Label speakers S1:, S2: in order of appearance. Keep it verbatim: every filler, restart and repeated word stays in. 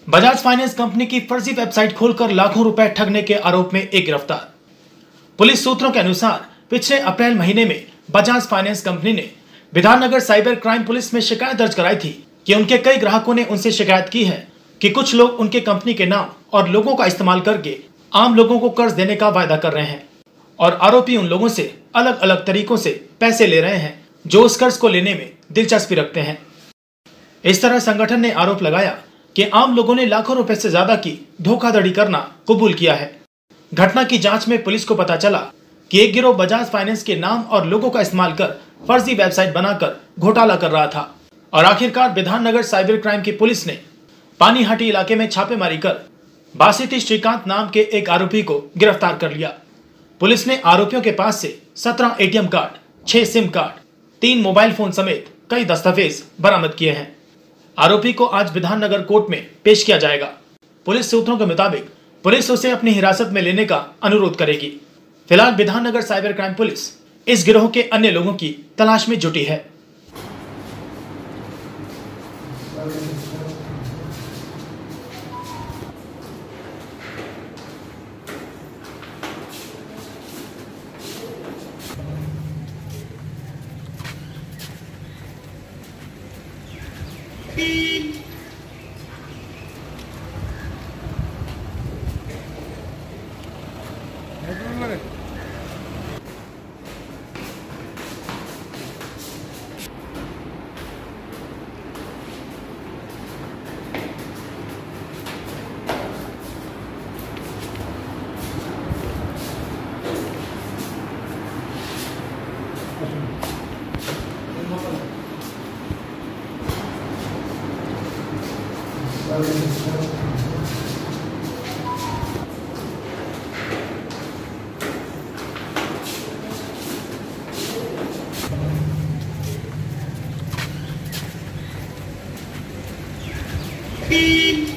S1: Bajaj finance company की फर्जी website खोलकर लाखों रुपए ठगने के आरोप में एक गिरफ्तार। पुलिस सूत्रों के अनुसार पिछले अप्रैल महीने में बजाज फाइनेंस कंपनी ने विधाननगर साइबर क्राइम पुलिस में शिकायत दर्ज कराई थी कि उनके कई ग्राहकों ने उनसे शिकायत की है कि कुछ लोग उनके कंपनी के नाम और लोगों का इस्तेमाल करके आम लोगों को कर्ज देने का वायदा कर रहे हैं और आरोपी उन लोगों से अलग अलग तरीकों से पैसे ले रहे हैं जो उस कर्ज को लेने में दिलचस्पी रखते हैं। इस तरह संगठन ने आरोप लगाया कि आम लोगों ने लाखों रुपए से ज्यादा की धोखाधड़ी करना कबूल किया है। घटना की जांच में पुलिस को पता चला कि एक गिरोह बजाज फाइनेंस के नाम और लोगों का इस्तेमाल कर फर्जी वेबसाइट बनाकर घोटाला कर रहा था और आखिरकार विधाननगर साइबर क्राइम की पुलिस ने पानीहाटी इलाके में छापेमारी कर बासिती श्रीकांत नाम के एक आरोपी को गिरफ्तार कर लिया। पुलिस ने आरोपियों के पास से सत्रह एटीएम कार्ड, छह सिम कार्ड, तीन मोबाइल फोन समेत कई दस्तावेज बरामद किए हैं। आरोपी को आज विधाननगर कोर्ट में पेश किया जाएगा। पुलिस सूत्रों के मुताबिक पुलिस उसे अपनी हिरासत में लेने का अनुरोध करेगी। फिलहाल विधाननगर साइबर क्राइम पुलिस इस गिरोह के अन्य लोगों की तलाश में जुटी है।
S2: Beep.